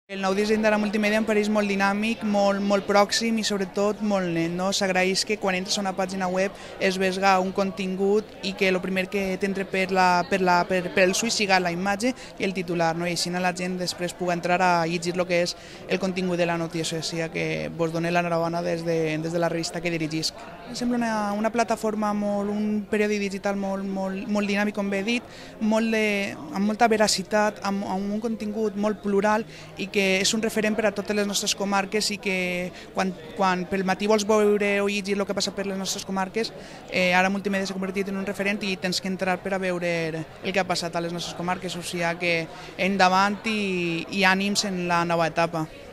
El nou disseny de la multimèdia em pareix molt dinàmic, molt pròxim i sobretot molt net. No? S'agraeix que quan entres a una pàgina web es vega un contingut i que el primer que t'entra per el suï siga la imatge i el titular, no? I així la gent després pugui entrar a llegir el que és el contingut de la notícia, o sigui que vos dono l'enhorabona des de la revista que dirigisc. Em sembla una plataforma, un periòdic digital molt dinàmic, com bé he dit, amb molta veracitat, amb un contingut molt plural i que és un referent per a totes les nostres comarques i que quan pel matí vols veure o llegir el que passa per les nostres comarques, ara Multimèdia s'ha convertit en un referent i tens que entrar per a veure el que ha passat a les nostres comarques, o sigui que endavant i ànims en la nova etapa.